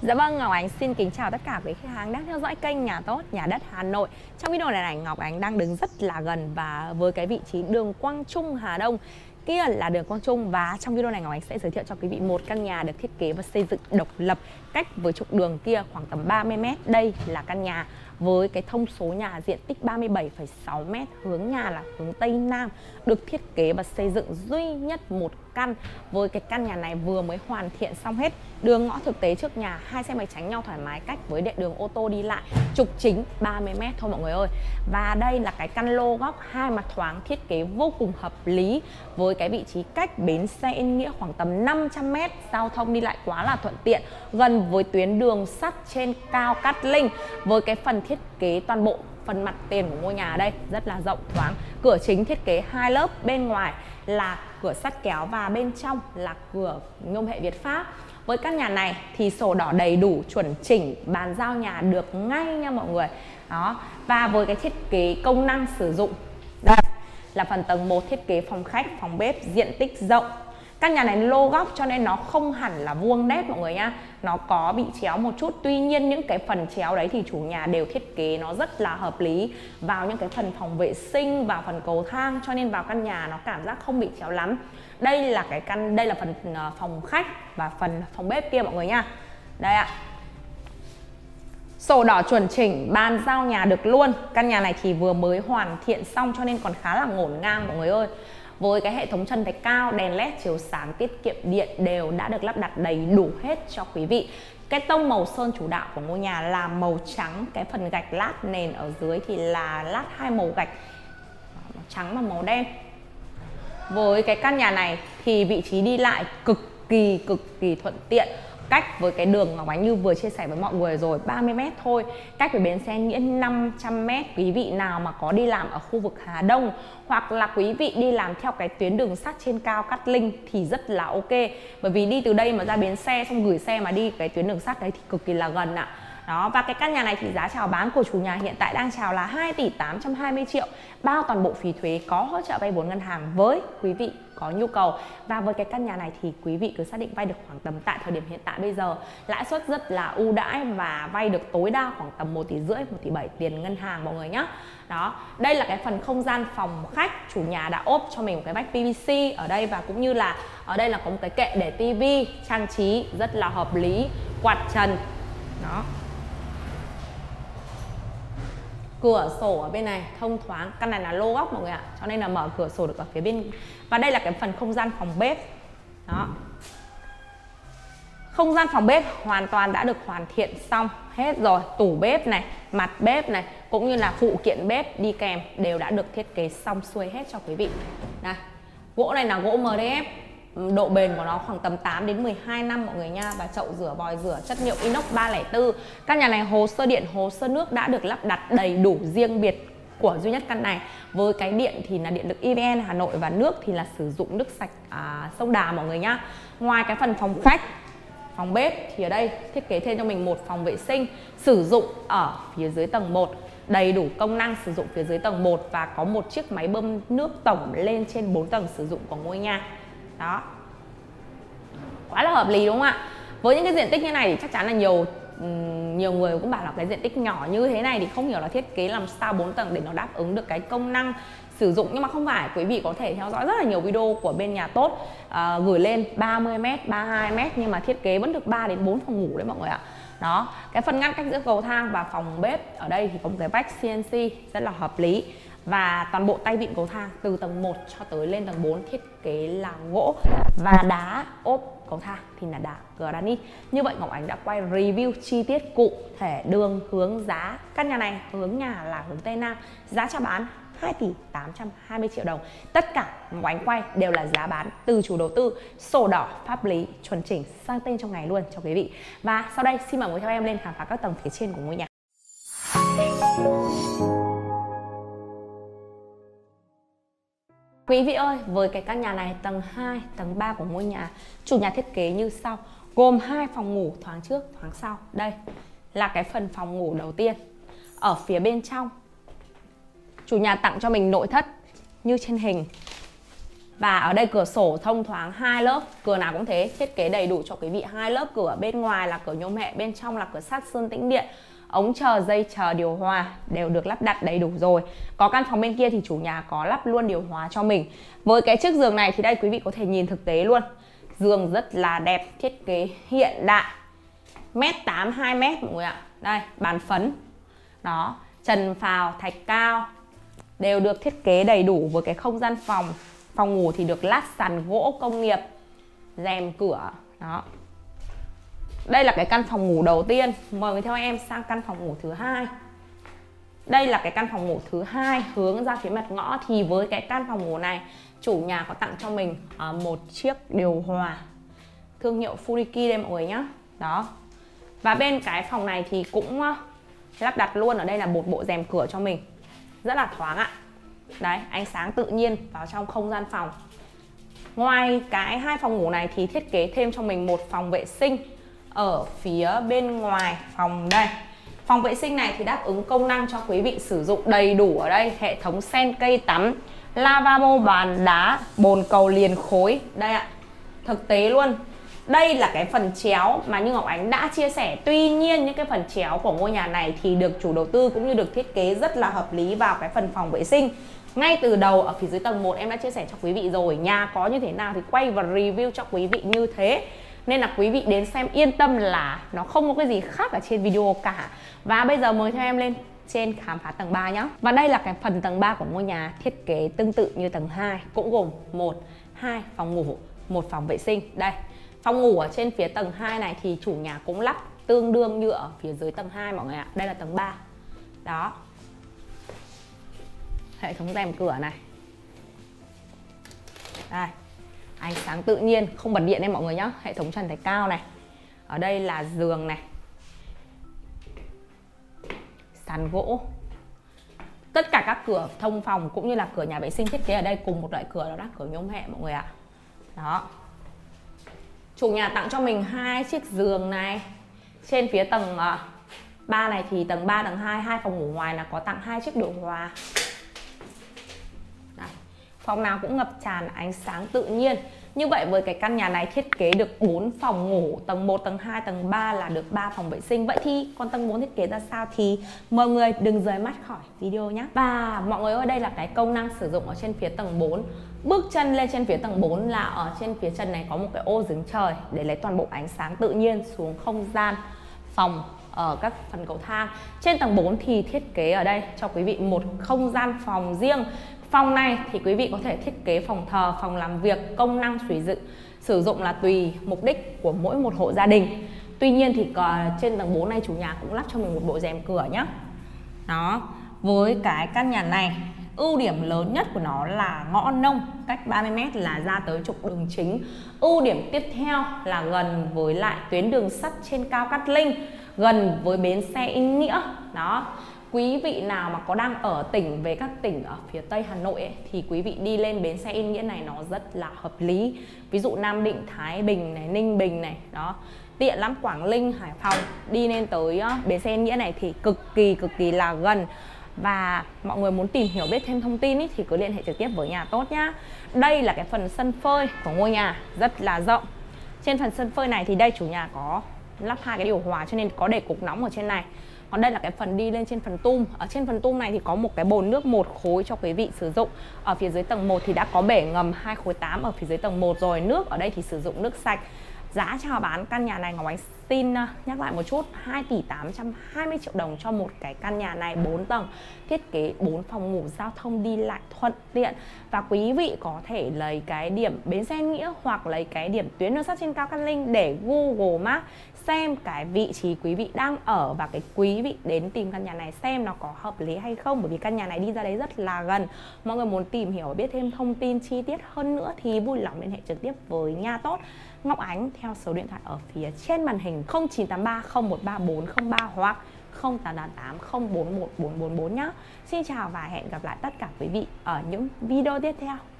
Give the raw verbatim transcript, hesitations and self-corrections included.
Dạ vâng, Ngọc Ánh xin kính chào tất cả quý khách hàng đang theo dõi kênh Nhà Tốt Nhà Đất Hà Nội. Trong video này, này Ngọc Ánh đang đứng rất là gần và với cái vị trí đường Quang Trung Hà Đông. Kia là đường Quang Trung, và trong video này Ngọc Ánh sẽ giới thiệu cho quý vị một căn nhà được thiết kế và xây dựng độc lập cách với trục đường kia khoảng tầm ba mươi mét. Đây là căn nhà với cái thông số nhà diện tích ba mươi bảy phẩy sáu mét, hướng nhà là hướng Tây Nam, được thiết kế và xây dựng duy nhất một căn. Với cái căn nhà này vừa mới hoàn thiện xong hết, đường ngõ thực tế trước nhà, hai xe máy tránh nhau thoải mái, cách với đệ đường ô tô đi lại, trục chính ba mươi mét thôi mọi người ơi. Và đây là cái căn lô góc hai mặt thoáng, thiết kế vô cùng hợp lý với cái vị trí cách bến xe Yên Nghĩa khoảng tầm năm trăm mét, giao thông đi lại quá là thuận tiện, gần với tuyến đường sắt trên cao Cát Linh. Với cái phần thiết kế toàn bộ phần mặt tiền của ngôi nhà ở đây rất là rộng thoáng, cửa chính thiết kế hai lớp, bên ngoài là cửa sắt kéo và bên trong là cửa nhôm hệ Việt Pháp. Với căn nhà này thì sổ đỏ đầy đủ, chuẩn chỉnh, bàn giao nhà được ngay nha mọi người. Đó, và với cái thiết kế công năng sử dụng, đây là phần tầng một, thiết kế phòng khách, phòng bếp, diện tích rộng. Căn nhà này lô góc cho nên nó không hẳn là vuông đét mọi người nha. Nó có bị chéo một chút, tuy nhiên những cái phần chéo đấy thì chủ nhà đều thiết kế nó rất là hợp lý vào những cái phần phòng vệ sinh, vào phần cầu thang, cho nên vào căn nhà nó cảm giác không bị chéo lắm. Đây là cái căn đây là phần phòng khách và phần phòng bếp kia mọi người nha. Đây ạ. Sổ đỏ chuẩn chỉnh, bàn giao nhà được luôn. Căn nhà này thì vừa mới hoàn thiện xong cho nên còn khá là ngổn ngang mọi người ơi. Với cái hệ thống trần thạch cao, đèn led chiếu sáng, tiết kiệm điện đều đã được lắp đặt đầy đủ hết cho quý vị. Cái tông màu sơn chủ đạo của ngôi nhà là màu trắng, cái phần gạch lát nền ở dưới thì là lát hai màu gạch, màu trắng và màu đen. Với cái căn nhà này thì vị trí đi lại cực kỳ cực kỳ thuận tiện, cách với cái đường Ngọc Ánh như vừa chia sẻ với mọi người rồi, ba mươi mét thôi, cách với bến xe Nghĩa năm trăm mét. Quý vị nào mà có đi làm ở khu vực Hà Đông hoặc là quý vị đi làm theo cái tuyến đường sắt trên cao Cát Linh thì rất là ok, bởi vì đi từ đây mà ra bến xe xong gửi xe mà đi cái tuyến đường sắt đấy thì cực kỳ là gần ạ. Đó, và cái căn nhà này thì giá chào bán của chủ nhà hiện tại đang chào là hai tỷ tám trăm hai mươi triệu, bao toàn bộ phí thuế, có hỗ trợ vay vốn ngân hàng với quý vị có nhu cầu. Và với cái căn nhà này thì quý vị cứ xác định vay được khoảng tầm, tại thời điểm hiện tại bây giờ lãi suất rất là ưu đãi và vay được tối đa khoảng tầm một tỷ rưỡi, một tỷ bảy tiền ngân hàng mọi người nhé. Đó, đây là cái phần không gian phòng khách, chủ nhà đã ốp cho mình một cái vách pê vê xê ở đây, và cũng như là ở đây là có một cái kệ để tivi trang trí rất là hợp lý, quạt trần. Đó, cửa sổ ở bên này thông thoáng, căn này là lô góc mọi người ạ, cho nên là mở cửa sổ được ở phía bên. Và đây là cái phần không gian phòng bếp. Đó, không gian phòng bếp hoàn toàn đã được hoàn thiện xong hết rồi, tủ bếp này, mặt bếp này, cũng như là phụ kiện bếp đi kèm đều đã được thiết kế xong xuôi hết cho quý vị. Đây, gỗ này là gỗ em đê ép, độ bền của nó khoảng tầm tám đến mười hai năm mọi người nha. Và chậu rửa, vòi rửa chất liệu inox ba không bốn. Căn nhà này hồ sơ điện, hồ sơ nước đã được lắp đặt đầy đủ riêng biệt của duy nhất căn này. Với cái điện thì là điện lực e vê en Hà Nội, và nước thì là sử dụng nước sạch à, sông Đà mọi người nhá. Ngoài cái phần phòng khách, phòng bếp thì ở đây thiết kế thêm cho mình một phòng vệ sinh sử dụng ở phía dưới tầng một, đầy đủ công năng sử dụng phía dưới tầng một, và có một chiếc máy bơm nước tổng lên trên bốn tầng sử dụng của ngôi nhà. Đó, quá là hợp lý đúng không ạ? Với những cái diện tích như này thì chắc chắn là nhiều nhiều người cũng bảo là cái diện tích nhỏ như thế này thì không hiểu là thiết kế làm sao bốn tầng để nó đáp ứng được cái công năng sử dụng. Nhưng mà không phải, quý vị có thể theo dõi rất là nhiều video của bên Nhà Tốt à, gửi lên ba mươi mét, ba mươi hai mét nhưng mà thiết kế vẫn được ba đến bốn phòng ngủ đấy mọi người ạ. Đó, cái phần ngăn cách giữa cầu thang và phòng bếp ở đây thì có một cái vách xê en xê rất là hợp lý. Và toàn bộ tay vịn cầu thang từ tầng một cho tới lên tầng bốn thiết kế là gỗ, và đá ốp cầu thang thì là đá granite. Như vậy Ngọc Ánh đã quay review chi tiết cụ thể đường, hướng, giá. Căn nhà này hướng nhà là hướng Tây Nam, giá chào bán hai tỷ tám trăm hai mươi triệu đồng. Tất cả Ngọc Ánh quay đều là giá bán từ chủ đầu tư, sổ đỏ pháp lý chuẩn chỉnh sang tên trong ngày luôn cho quý vị. Và sau đây xin mời mọi người theo em lên khám phá các tầng phía trên của ngôi nhà. Quý vị ơi, với cái căn nhà này tầng hai, tầng ba của ngôi nhà, chủ nhà thiết kế như sau, gồm hai phòng ngủ thoáng trước, thoáng sau. Đây là cái phần phòng ngủ đầu tiên. Ở phía bên trong, chủ nhà tặng cho mình nội thất như trên hình. Và ở đây cửa sổ thông thoáng hai lớp, cửa nào cũng thế, thiết kế đầy đủ cho quý vị. Hai lớp cửa, bên ngoài là cửa nhôm hệ, bên trong là cửa sắt sơn tĩnh điện. Ống chờ, dây chờ, điều hòa đều được lắp đặt đầy đủ rồi. Có căn phòng bên kia thì chủ nhà có lắp luôn điều hòa cho mình. Với cái chiếc giường này thì đây quý vị có thể nhìn thực tế luôn. Giường rất là đẹp, thiết kế hiện đại. Mét tám, hai mét mọi người ạ. Đây, bàn phấn. Đó, trần phào, thạch cao đều được thiết kế đầy đủ với cái không gian phòng. Phòng ngủ thì được lát sàn gỗ công nghiệp, rèm cửa. Đó. Đây là cái căn phòng ngủ đầu tiên. Mời người theo em sang căn phòng ngủ thứ hai. Đây là cái căn phòng ngủ thứ hai hướng ra phía mặt ngõ. Thì với cái căn phòng ngủ này, chủ nhà có tặng cho mình một chiếc điều hòa thương hiệu Furiki đây mọi người nhé. Đó. Và bên cái phòng này thì cũng lắp đặt luôn ở đây là một bộ rèm cửa cho mình. Rất là thoáng ạ. Đấy, ánh sáng tự nhiên vào trong không gian phòng. Ngoài cái hai phòng ngủ này thì thiết kế thêm cho mình một phòng vệ sinh ở phía bên ngoài phòng đây. Phòng vệ sinh này thì đáp ứng công năng cho quý vị sử dụng đầy đủ ở đây. Hệ thống sen cây tắm, lavabo bàn đá, bồn cầu liền khối. Đây ạ, thực tế luôn. Đây là cái phần chéo mà như Ngọc Ánh đã chia sẻ. Tuy nhiên những cái phần chéo của ngôi nhà này thì được chủ đầu tư cũng như được thiết kế rất là hợp lý vào cái phần phòng vệ sinh. Ngay từ đầu ở phía dưới tầng một em đã chia sẻ cho quý vị rồi. Nhà có như thế nào thì quay và review cho quý vị như thế. Nên là quý vị đến xem yên tâm là nó không có cái gì khác ở trên video cả. Và bây giờ mời theo em lên trên khám phá tầng ba nhé. Và đây là cái phần tầng ba của ngôi nhà, thiết kế tương tự như tầng hai, cũng gồm một, hai phòng ngủ, một phòng vệ sinh. Đây, phòng ngủ ở trên phía tầng hai này thì chủ nhà cũng lắp tương đương như ở phía dưới tầng hai mọi người ạ. Đây là tầng ba. Đó. Hệ thống rèm cửa này. Đây. Ánh sáng tự nhiên, không bật điện đây mọi người nhé. Hệ thống trần thạch cao này. Ở đây là giường này, sàn gỗ. Tất cả các cửa thông phòng cũng như là cửa nhà vệ sinh thiết kế ở đây cùng một loại cửa, đó là cửa nhôm hệ mọi người ạ. Đó. Chủ nhà tặng cho mình hai chiếc giường này. Trên phía tầng ba này thì tầng ba, tầng hai, hai phòng ngủ ngoài là có tặng hai chiếc điều hòa. Đấy. Phòng nào cũng ngập tràn ánh sáng tự nhiên. Như vậy với cái căn nhà này thiết kế được bốn phòng ngủ, tầng một, tầng hai, tầng ba là được ba phòng vệ sinh. Vậy thì còn tầng bốn thiết kế ra sao thì mọi người đừng rời mắt khỏi video nhé. Và mọi người ơi, đây là cái công năng sử dụng ở trên phía tầng bốn. Bước chân lên trên phía tầng bốn là ở trên phía trần này có một cái ô giếng trời để lấy toàn bộ ánh sáng tự nhiên xuống không gian phòng ở các phần cầu thang. Trên tầng bốn thì thiết kế ở đây cho quý vị một không gian phòng riêng. Phòng này thì quý vị có thể thiết kế phòng thờ, phòng làm việc, công năng sử dụng sử dụng là tùy mục đích của mỗi một hộ gia đình. Tuy nhiên thì trên tầng bốn này chủ nhà cũng lắp cho mình một bộ rèm cửa nhé. Đó, với cái căn nhà này, ưu điểm lớn nhất của nó là ngõ nông, cách ba mươi mét là ra tới trục đường chính. Ưu điểm tiếp theo là gần với lại tuyến đường sắt trên cao Cát Linh, gần với bến xe Yên Nghĩa. Đó. Quý vị nào mà có đang ở tỉnh về các tỉnh ở phía Tây Hà Nội ấy, thì quý vị đi lên bến xe Yên Nghĩa này nó rất là hợp lý. Ví dụ Nam Định, Thái Bình này, Ninh Bình này, đó. Tiện lắm, Quảng Ninh, Hải Phòng đi lên tới uh, bến xe Yên Nghĩa này thì cực kỳ cực kỳ là gần. Và mọi người muốn tìm hiểu biết thêm thông tin ý, thì cứ liên hệ trực tiếp với nhà tốt nhá. Đây là cái phần sân phơi của ngôi nhà rất là rộng. Trên phần sân phơi này thì đây chủ nhà có lắp hai cái điều hòa cho nên có để cục nóng ở trên này. Còn đây là cái phần đi lên trên phần tum. Ở trên phần tum này thì có một cái bồn nước một khối cho quý vị sử dụng. Ở phía dưới tầng một thì đã có bể ngầm hai khối tám ở phía dưới tầng một rồi. Nước ở đây thì sử dụng nước sạch. Giá chào bán căn nhà này Ngọc Ánh xin nhắc lại một chút, hai tỷ tám trăm hai mươi triệu đồng cho một cái căn nhà này bốn tầng, thiết kế bốn phòng ngủ, giao thông đi lại thuận tiện. Và quý vị có thể lấy cái điểm bến xe Nghĩa hoặc lấy cái điểm tuyến đường sắt trên cao Cát Linh để Google Maps xem cái vị trí quý vị đang ở và cái quý vị đến tìm căn nhà này xem nó có hợp lý hay không, bởi vì căn nhà này đi ra đấy rất là gần. Mọi người muốn tìm hiểu và biết thêm thông tin chi tiết hơn nữa thì vui lòng liên hệ trực tiếp với nhà tốt Ngọc Ánh theo số điện thoại ở phía trên màn hình không chín tám ba không một ba bốn không ba hoặc không tám tám tám không bốn một bốn bốn bốn nhé. Xin chào và hẹn gặp lại tất cả quý vị ở những video tiếp theo.